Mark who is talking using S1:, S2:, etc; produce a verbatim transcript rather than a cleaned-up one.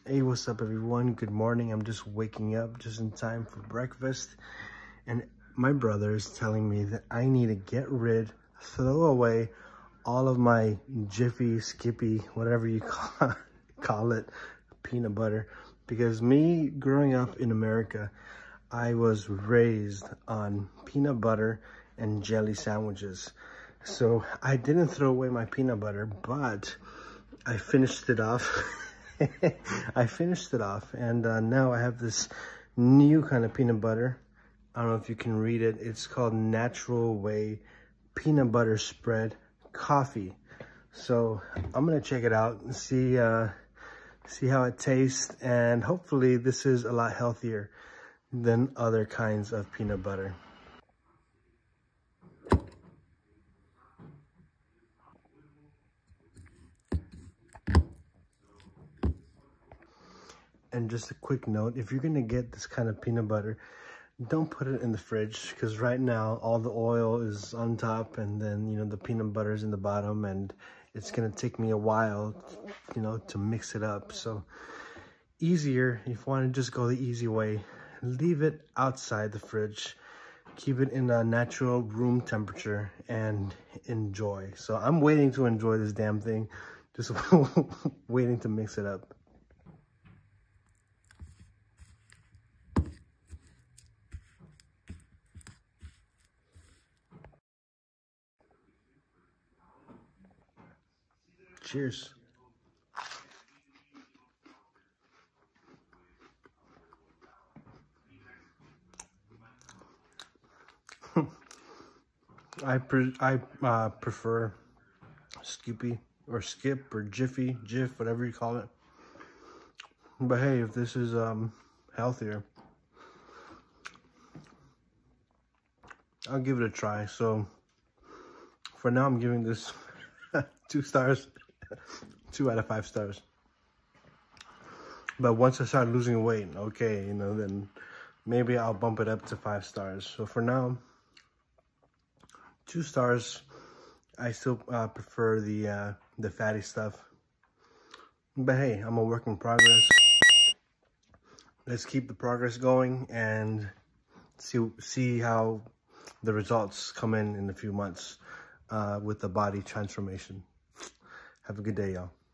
S1: Hey, what's up everyone? Good morning. I'm just waking up just in time for breakfast. And my brother is telling me that I need to get rid, throw away all of my Jiffy, Skippy, whatever you call, call it, peanut butter. Because me growing up in America, I was raised on peanut butter and jelly sandwiches. So I didn't throw away my peanut butter, but I finished it off. I finished it off, and uh, now I have this new kind of peanut butter. I don't know if you can read it. It's called Natural Way Peanut Butter Spread Coffee. So I'm gonna check it out and see uh, see how it tastes, and hopefully this is a lot healthier than other kinds of peanut butter. And just a quick note, if you're gonna get this kind of peanut butter, don't put it in the fridge, because right now all the oil is on top and then, you know, the peanut butter is in the bottom, and it's gonna take me a while, you know, to mix it up. So easier, if you want to just go the easy way, leave it outside the fridge, keep it in a natural room temperature, and enjoy. So I'm waiting to enjoy this damn thing, just waiting to mix it up. Cheers. I pre I uh, prefer Skippy or Skip or Jiffy, Jif, whatever you call it. But hey, if this is um healthier, I'll give it a try. So for now, I'm giving this two stars, two out of five stars. But once I start losing weight, okay, you know, then maybe I'll bump it up to five stars. So for now, two stars. I still uh, prefer the uh, the fatty stuff. But hey, I'm a work in progress. Let's keep the progress going and see see how the results come in in a few months uh, with the body transformation. Have a good day, y'all.